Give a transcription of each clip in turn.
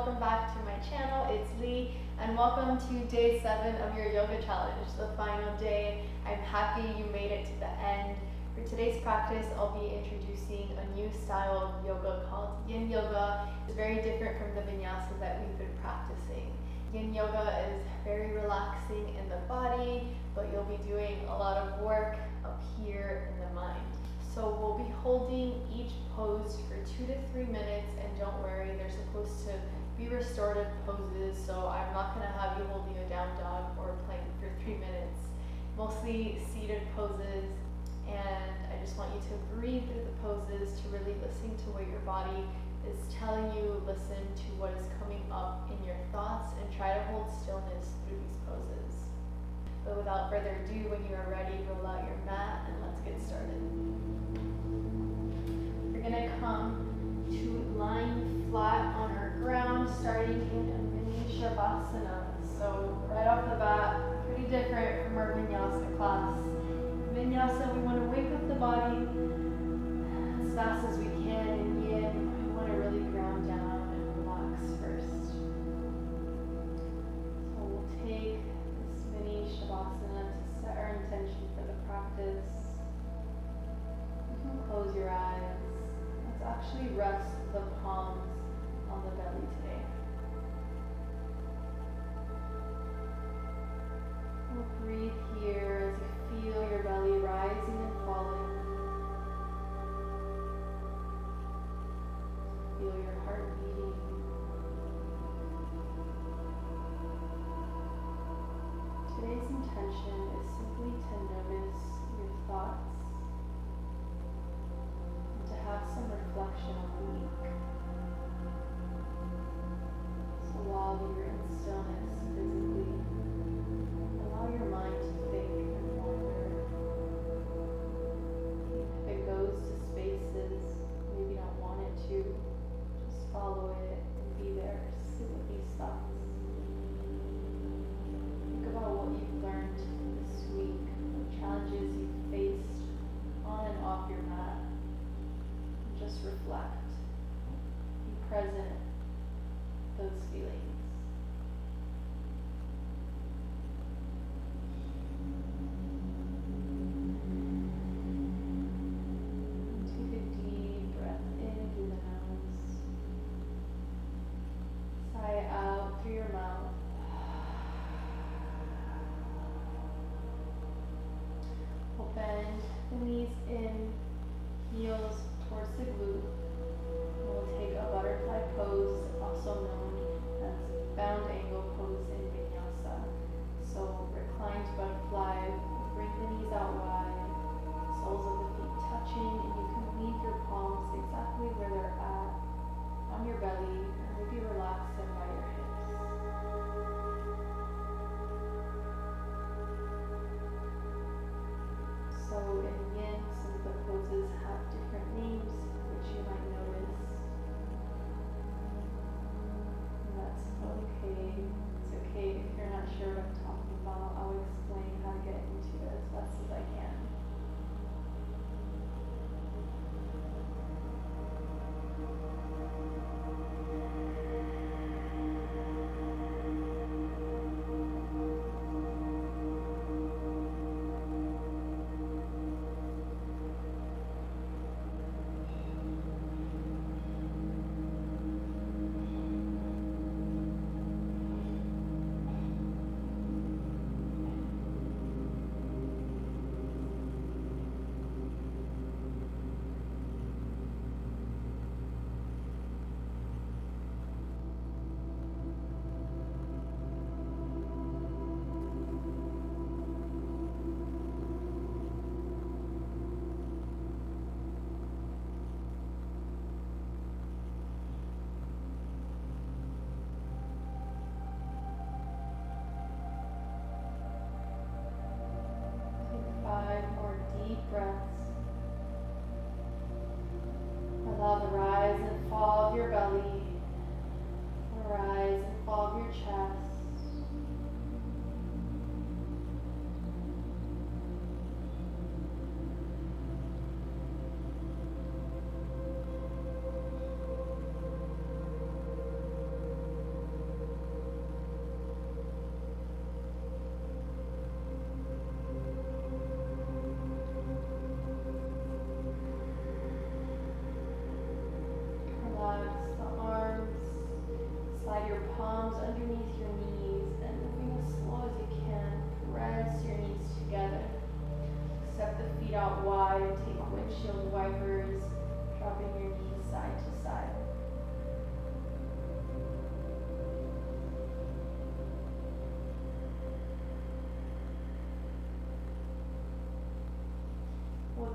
welcome back to my channel. It's Lee and welcome to day 7 of your yoga challenge, the final day. I'm happy you made it to the end. For today's practice, I'll be introducing a new style of yoga called yin yoga. It's very different from the vinyasa that we've been practicing. Yin yoga is very relaxing in the body, but you'll be doing a lot of work up here in the mind. So we'll be holding each pose for 2 to 3 minutes, and don't worry, they're supposed to be restorative poses, so I'm not going to have you holding a down dog or plank for 3 minutes. Mostly seated poses, and I just want you to breathe through the poses to really listen to what your body is telling you, listen to what is coming up in your thoughts, and try to hold stillness through these poses. But without further ado, when you are ready, roll out your mat and let's get started. We're going to come to lying flat on our ground, starting in a mini shavasana. So right off the bat, pretty different from our vinyasa class. Vinyasa, we want to wake up the body as fast as we can. In yin, we want to really ground down and relax first. So we'll take this mini shavasana to set our intention for the practice. You can close your eyes. Let's actually rest the palms on the belly today. We'll breathe here as you feel your belly rising and falling. Feel your heart beating. Today's intention is simply to notice your thoughts and to have some reflection on the week. So while you're in stillness physically, allow your mind to think and wander. If it goes to spaces maybe you don't want it to, just follow it and be there. Sit with these thoughts. Think about what you've learned this week, what challenges you've faced on and off your mat. And just reflect. Be present with those feelings. Take a deep breath in through the nose. Sigh out through your mouth. We'll bend the knees in, heels towards the glute. We'll take a butterfly pose, also known as bound angle pose in vinyasa. So reclined butterfly, bring the knees out wide, soles of the feet touching, and you can leave your palms exactly where they're at, on your belly, or maybe relax them by your hips. So in yin, some of the poses have different names, which you might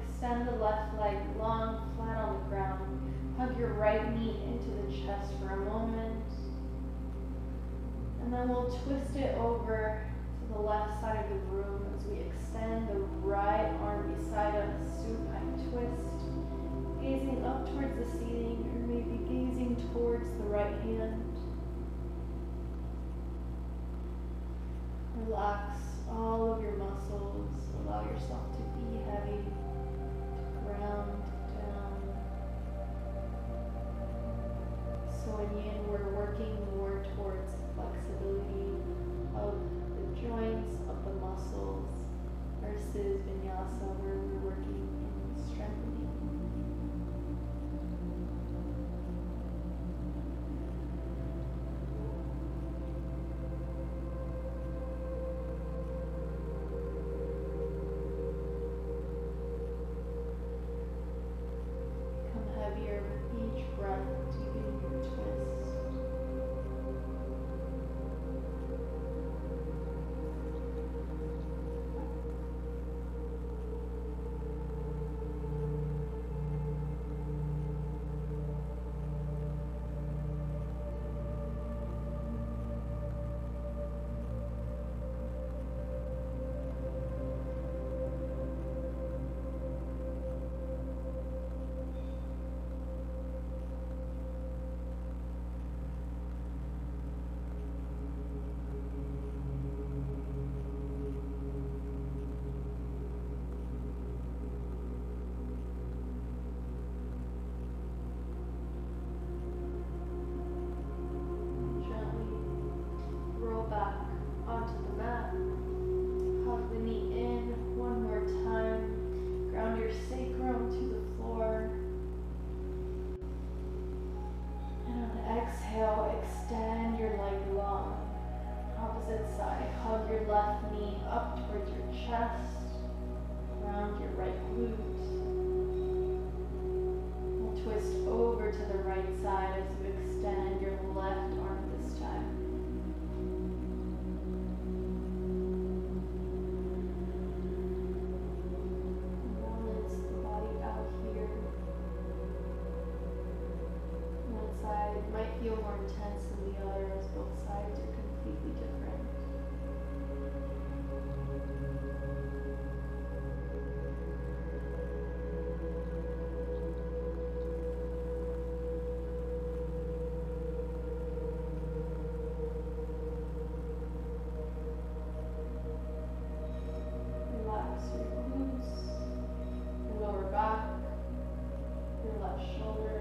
extend the left leg long, flat on the ground. Hug your right knee into the chest for a moment. And then we'll twist it over to the left side of the room as we extend the right arm beside us, supine twist, gazing up towards the ceiling or maybe gazing towards the right hand. Relax all of your muscles. Allow yourself to be heavy, to ground down. So in yin, we're working more towards flexibility of the joints, of the muscles, versus vinyasa where we're working in strengthening. Heavier with each breath, deepening your twist. Back onto the mat. Hug the knee in one more time. Ground your sacrum to the floor. And on the exhale, extend your leg long. Opposite side, hug your left knee up towards your chest. Ground your right glute. We'll twist over to the right side as you extend your left arm this time. Might feel more intense than the other as both sides are completely different. Relax your glutes, your lower back, your left shoulder.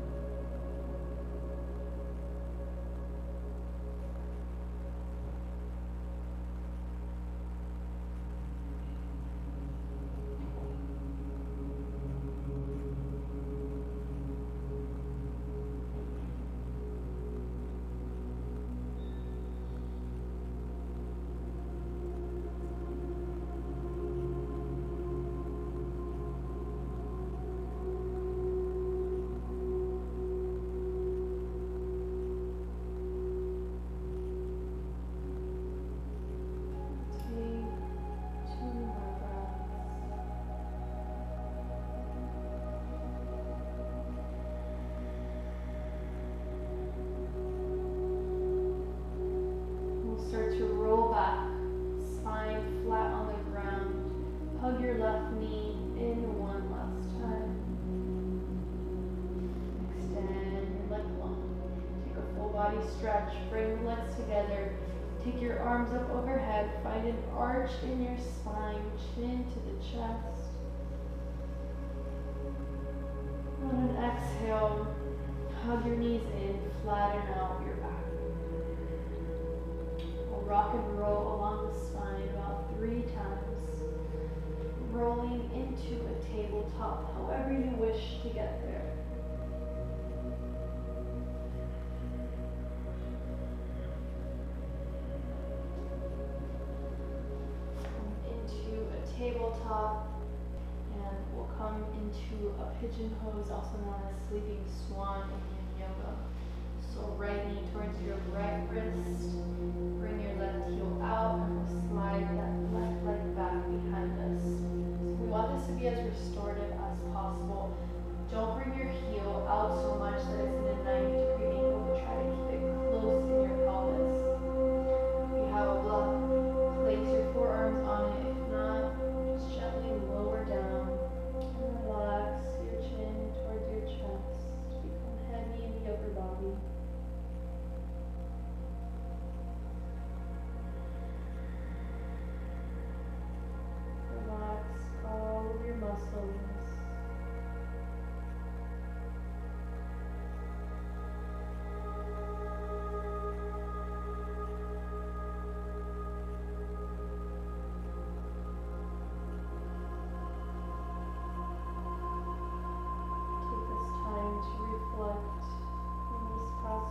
Start to roll back, spine flat on the ground. Hug your left knee in one last time. Extend your leg long. Take a full body stretch. Bring the legs together. Take your arms up overhead. Find an arch in your spine, chin to the chest. On an exhale, hug your knees in, flatten out your back. Rock and roll along the spine about 3 times, rolling into a tabletop, however you wish to get there. Into a tabletop, and we'll come into a pigeon pose, also known as sleeping swan in yin yoga. So right knee towards your right wrist, bring your left heel out, and we'll slide that left leg back behind us. So we want this to be as restorative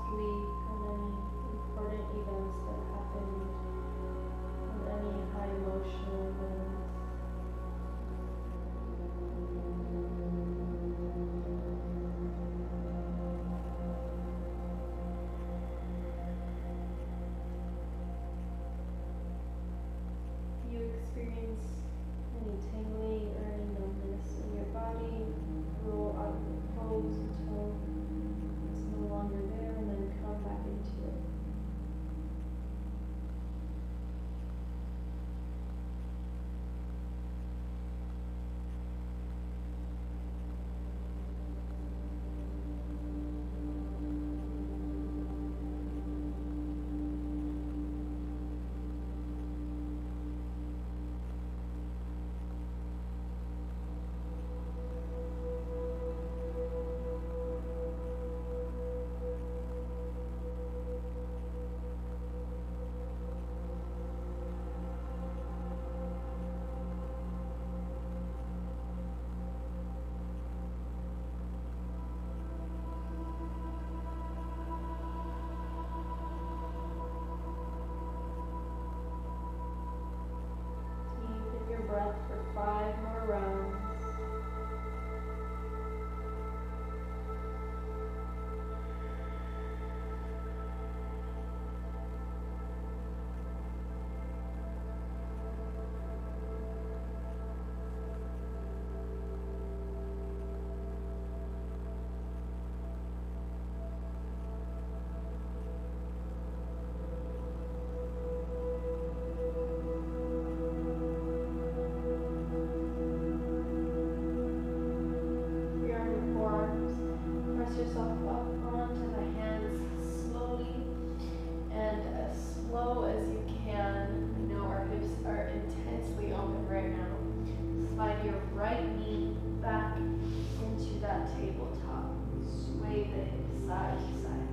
sleep and any important events that happened and any high emotional events. If you experience any tingling or any numbness in your body, roll out of the pose until it's no longer there and then come back into it. Deepen your breath for 5 more rounds. Press yourself up onto the hands slowly and as slow as you can. I know our hips are intensely open right now. Slide your right knee back into that tabletop. Sway the hip side to side.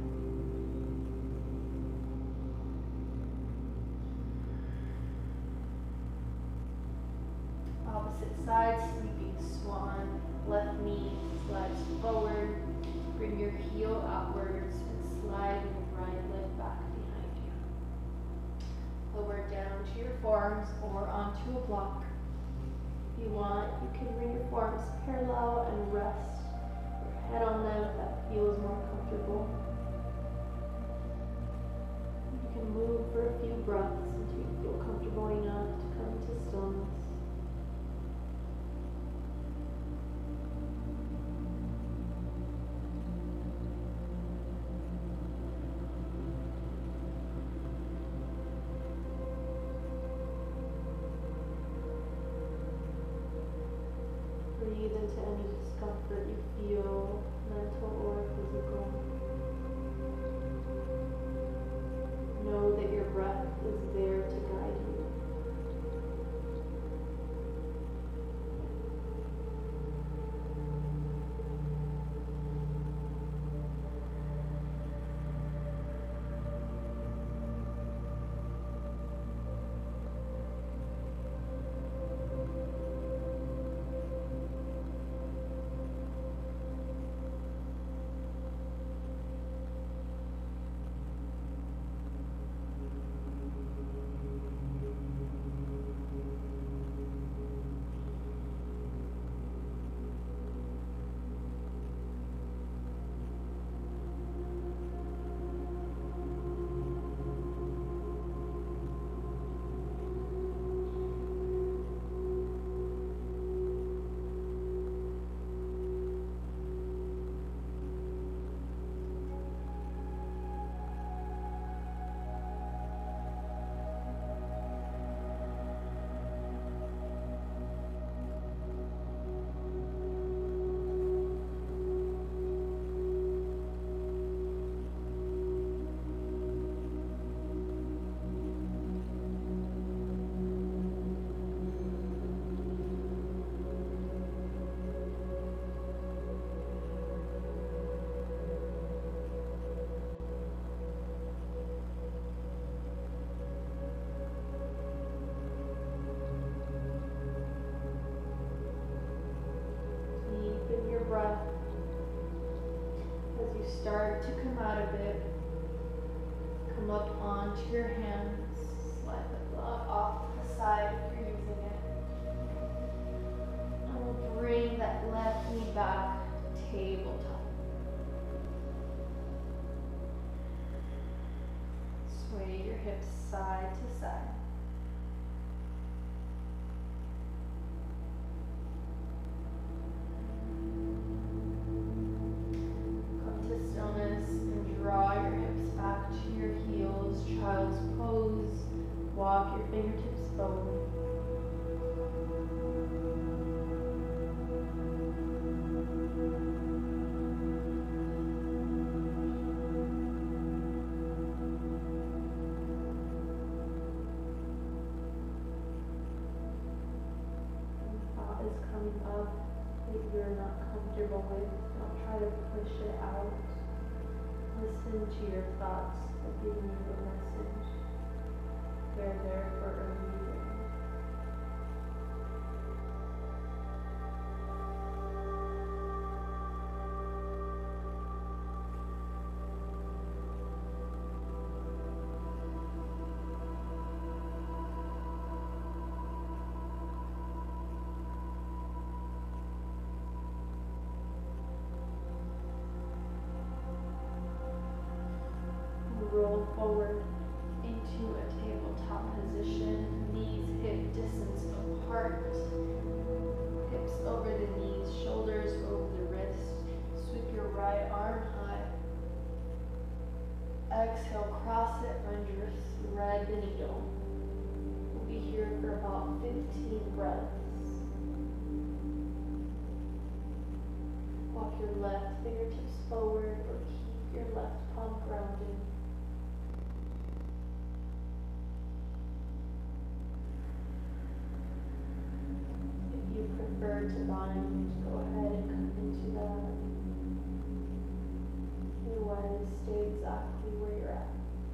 Opposite side, sleeping swan. Left knee slides forward. Bring your heel outwards and slide your right leg back behind you. Lower down to your forearms or onto a block. If you want, you can bring your forearms parallel and rest your head on them if that feels more comfortable. You can move for a few breaths until you feel comfortable enough to come to stillness. Breathe into any discomfort you feel, mental or physical. Know that your breath is there to guide you. look onto your hands. Slide the glove off to the side if you're using it. And we'll bring that left knee back, tabletop. Sway your hips side to side. Come to stillness and draw your hips back to your heels. Child's pose. Walk your fingertips forward. Is coming up that you're not comfortable with. Don't try to push it out. Listen to your thoughts that give you the message. They're there for a reason. Roll forward into a tabletop position, knees hip distance apart, hips over the knees, shoulders over the wrist. Sweep your right arm high. Exhale, cross it under, thread the needle. We'll be here for about 15 breaths. Walk your left fingertips forward or keep your left palm grounded. Prefer to bind, go ahead and come into that. Otherwise, stay exactly where you're at.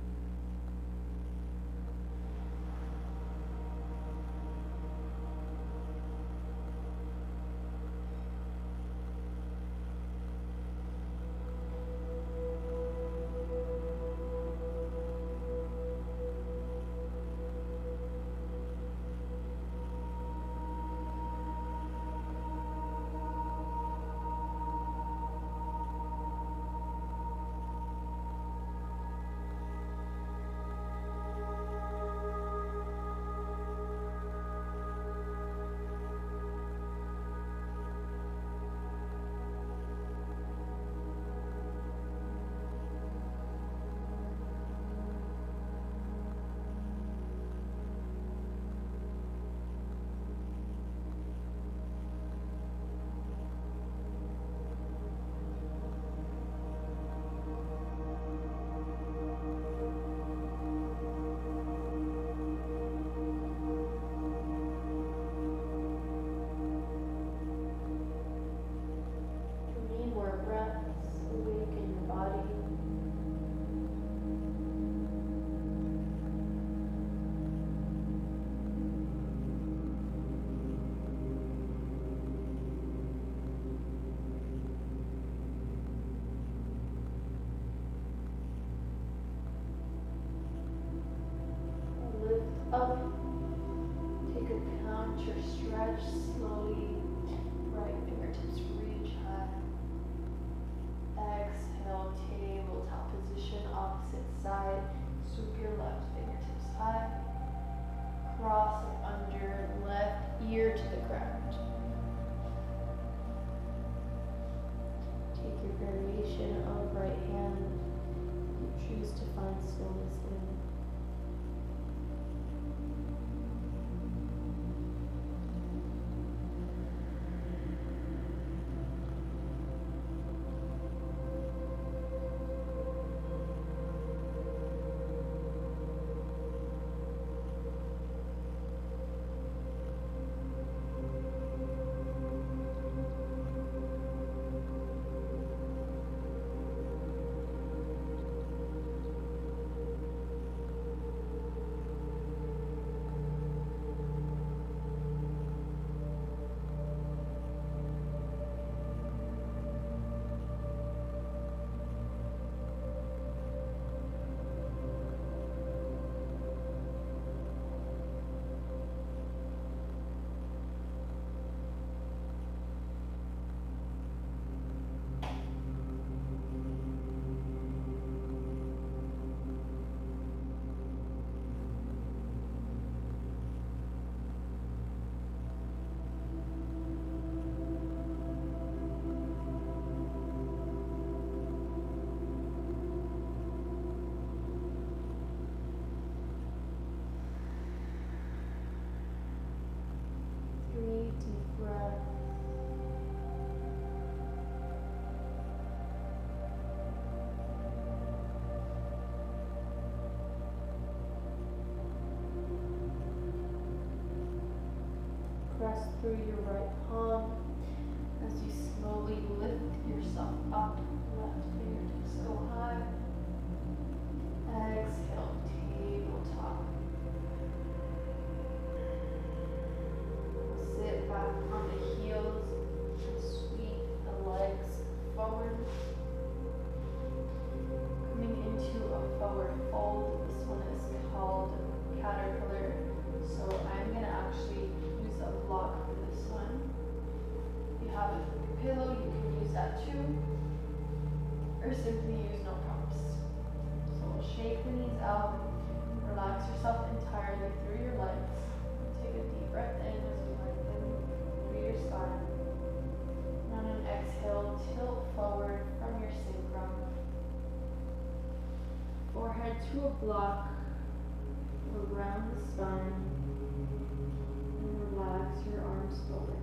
Up, take a counter stretch slowly, right fingertips reach high. Exhale, tabletop position, opposite side. Sweep your left fingertips high. Cross it under, left ear to the ground. Take your variation of right hand. You choose to find stillness in. press through your right palm as you slowly lift yourself up. Left fingertips go high. Exhale, tabletop. Sit back on the heels and sweep the legs forward. Coming into a forward fold. This one is called caterpillar. So I'm going to actually use a block for this one. If you have a pillow, you can use that too. Or simply use no props. So we'll shake the knees out. Relax yourself entirely through your legs. Take a deep breath in as you lengthen through your spine. And on an exhale, tilt forward from your sacrum. Forehead to a block around the spine. And relax your arms forward.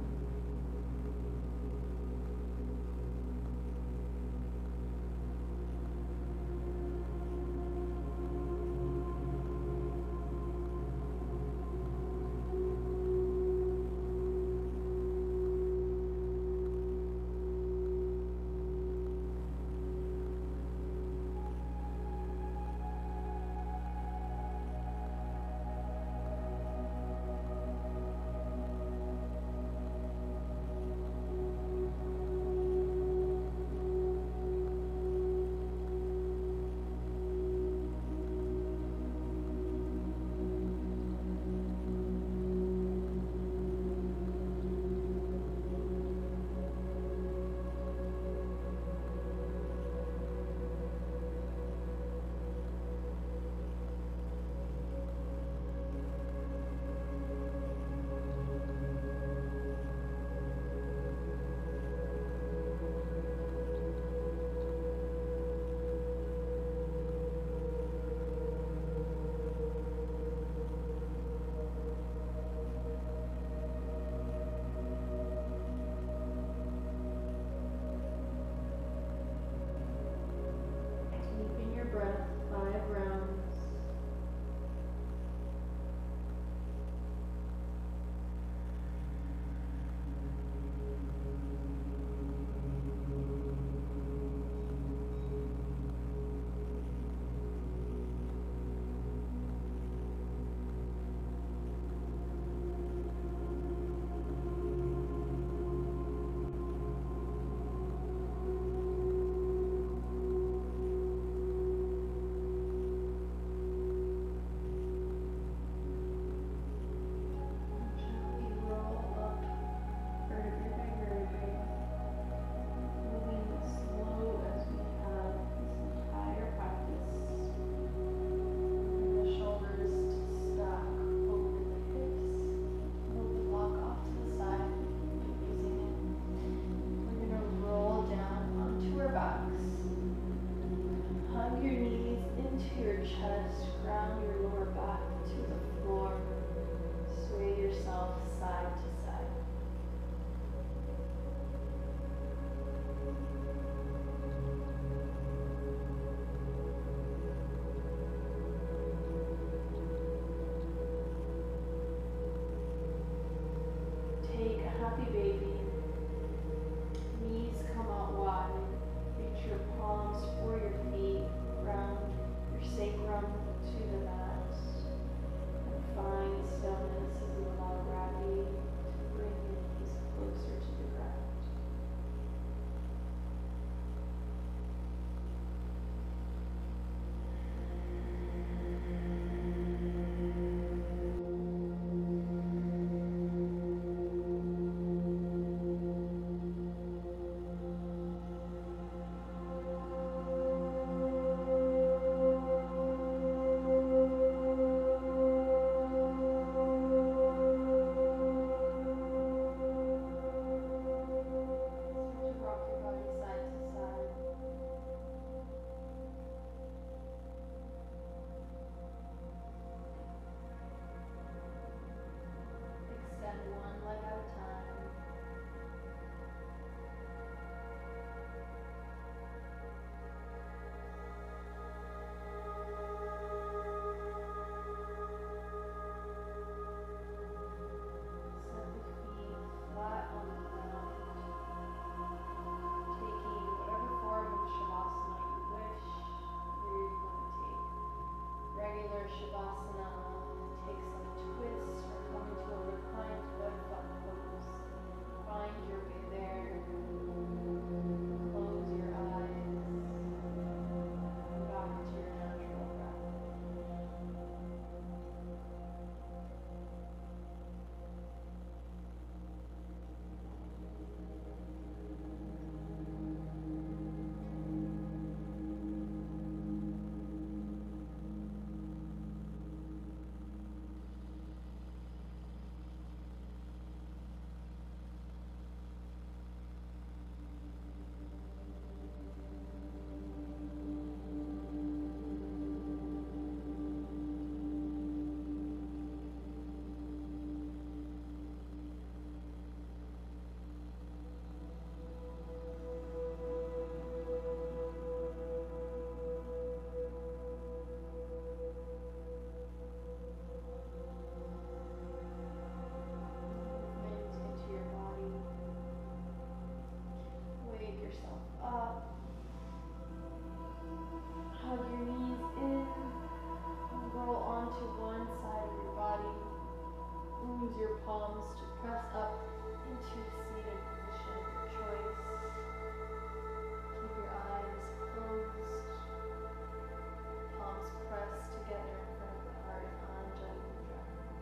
palms to press up into seated position of your choice. Keep your eyes closed. Palms pressed together in front of the heart on Anjali Mudra.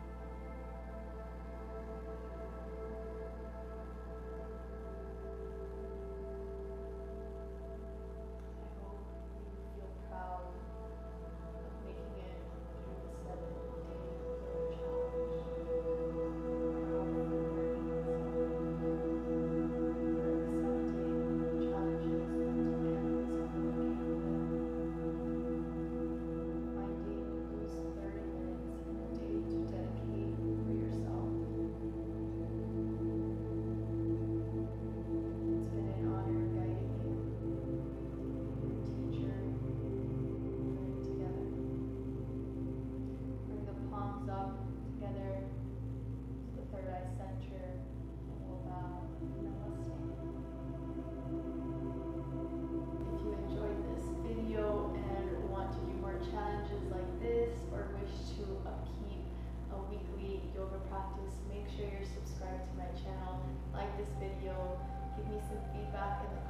I hope you feel proud of making it through the 7-day yoga challenge. Proud of your accepting challenges that demand physical capability. Finding those 30 minutes in a day to dedicate for yourself. It's been an honor guiding you, your teacher, learning together. Bring the palms up together to the third eye center, and we'll bow. Namaste. If you enjoyed this video and want to do more challenges like this, or wish to upkeep a weekly yoga practice, make sure you're subscribed to my channel, like this video, give me some feedback in the